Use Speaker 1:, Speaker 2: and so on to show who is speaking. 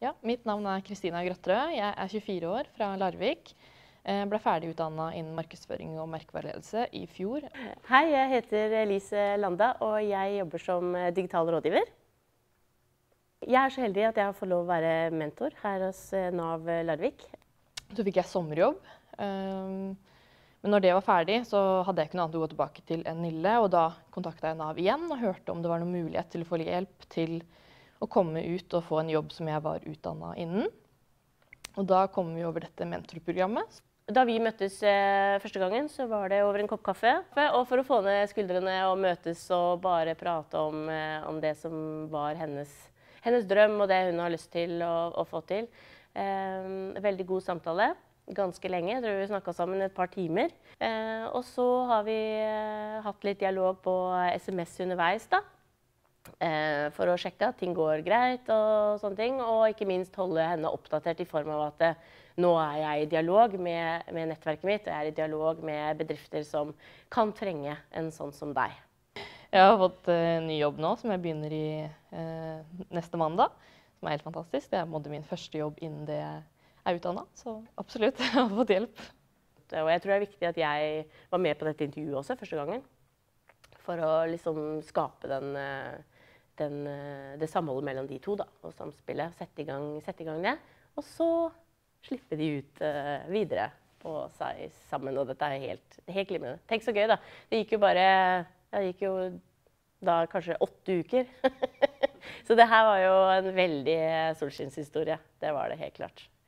Speaker 1: Ja, mitt navn er Kristina Grøtterød. Jeg er 24 år fra Larvik. Ble ferdig utdannet innen markedsføring og merkevareledelse i fjor.
Speaker 2: Hei, jeg heter Elise Landa, og jeg jobber som digital rådgiver. Jeg er så heldig at jeg har fått lov å være mentor her hos Nav Larvik.
Speaker 1: Så fikk jeg sommerjobb. Men når det var ferdig, så hadde jeg ikke noe annet å gå tilbake til enn Nille. Og da kontaktet jeg Nav igjen og hørte om det var noen mulighet til å få hjelp til å komme ut og få en jobb som jeg var utdannet innen. Og da kom vi over dette mentorprogrammet.
Speaker 2: Da vi møttes første gangen, så var det over en kopp kaffe. Og for å få ned skuldrene og møtes og bare prate om det som var hennes drøm og det hun har lyst til å få til. Veldig god samtale. Ganske lenge. Jeg tror vi snakket sammen et par timer. Og så har vi hatt litt dialog på SMS underveis da. For å sjekke at ting går greit og sånne ting. Og ikke minst holde henne oppdatert i form av at nå er jeg i dialog med nettverket mitt. Og jeg er i dialog med bedrifter som kan trenge en sånn som deg.
Speaker 1: Jeg har fått ny jobb nå som jeg begynner i neste mandag. Som er helt fantastisk. Det er min første jobb innen det jeg er utdannet, så absolutt, jeg har fått hjelp.
Speaker 2: Og jeg tror det er viktig at jeg var med på dette intervjuet også første gangen. For å liksom skape det samholdet mellom de to da, og samspillet. Sette i gang det, og så slippe de ut videre på seg sammen. Og dette er helt glimrende. Tenk så gøy da. Det gikk jo da kanskje 8 uker. Så det her var jo en veldig solskinnshistorie. Det var det helt klart.